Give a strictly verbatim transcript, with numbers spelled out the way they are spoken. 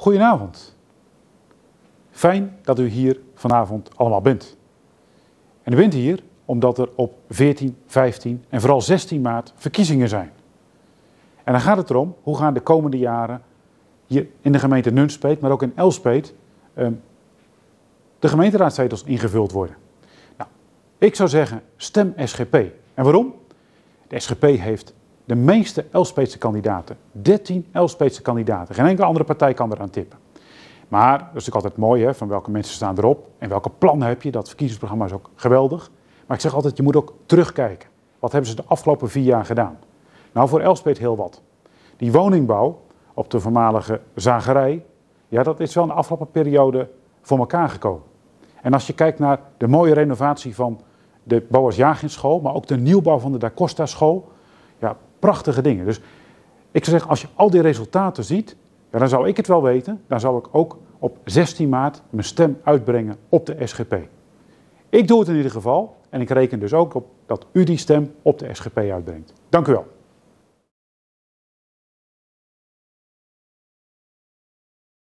Goedenavond. Fijn dat u hier vanavond allemaal bent. En u bent hier omdat er op veertien, vijftien en vooral zestien maart verkiezingen zijn. En dan gaat het erom, hoe gaan de komende jaren hier in de gemeente Nunspeet, maar ook in Elspeet, um, de gemeenteraadzetels ingevuld worden. Nou, ik zou zeggen, stem S G P. En waarom? De S G P heeft de meeste Elspeetse kandidaten. dertien Elspeetse kandidaten. Geen enkele andere partij kan eraan tippen. Maar, dat is natuurlijk altijd mooi, hè, van welke mensen staan erop en welke plannen heb je. Dat verkiezingsprogramma is ook geweldig. Maar ik zeg altijd, je moet ook terugkijken. Wat hebben ze de afgelopen vier jaar gedaan? Nou, voor Elspeet heel wat. Die woningbouw op de voormalige zagerij, ja, dat is wel in de afgelopen periode voor elkaar gekomen. En als je kijkt naar de mooie renovatie van de Boas Jaginschool, maar ook de nieuwbouw van de Da Costa school, ja, prachtige dingen. Dus ik zou zeggen, als je al die resultaten ziet, ja, dan zou ik het wel weten. Dan zou ik ook op zestien maart mijn stem uitbrengen op de S G P. Ik doe het in ieder geval en ik reken dus ook op dat u die stem op de S G P uitbrengt. Dank u wel.